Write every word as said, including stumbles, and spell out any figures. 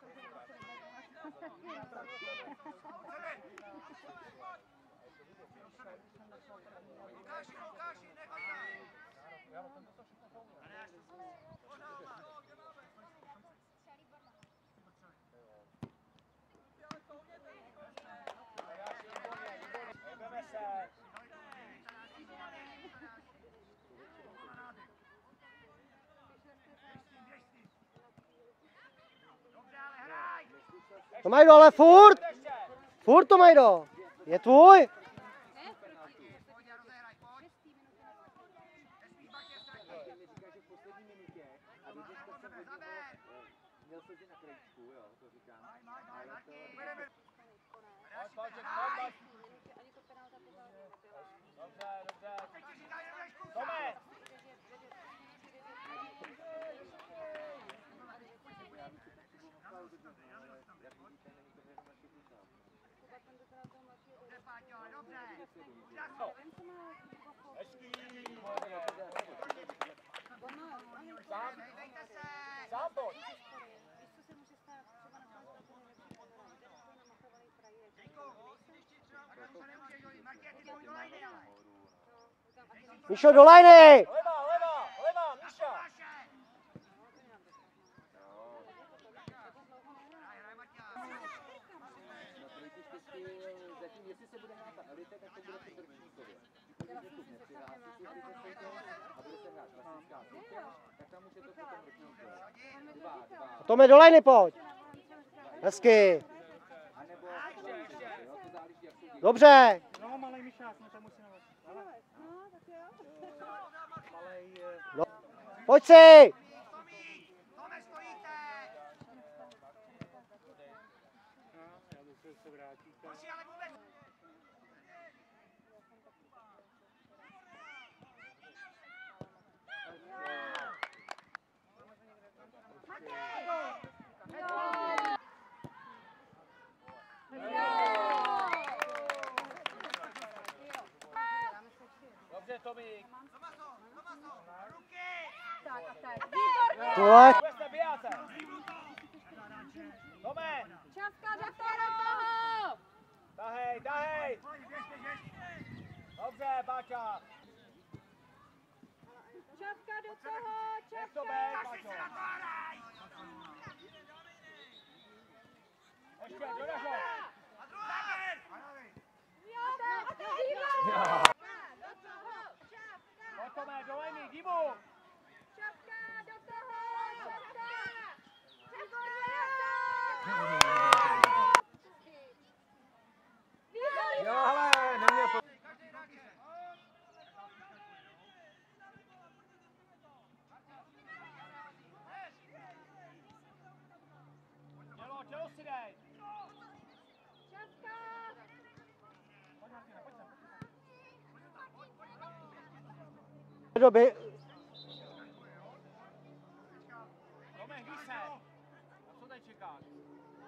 Lukáši, Lukáši, nechoj tam! To mají dole furt! Furt to mají do! Je tvůj! Míšo, do lajny! Levá, levá, levá, Míša! Zatím, jestli se bude hrát ta elite, tak to bude v Brčníkově. Pokud se tu nepřihlásíte, a bude se hrát klasická soutěž, tak tam už je to potom Brčníkově. Dva, dva. Tome, do lajny pojď! Hezky! Dobře! No, malej Mišák, no tam musíme... No. Pojď si! Dobře, Tomík. Tohle. Tome. Čafka, do toho! Tahej, tahej. Dobře, Páča. Čafka, do toho, Nech to Čafka! být, Páčo. Ještě, dodažo. Pojď, Tome, do lejny, Dibu. Čafka, do toho, Čafka! Jo, hele, neměl to. Tělo, tělo si dej. Čafka! Doby. Tome, hý se. A co tady čekáš?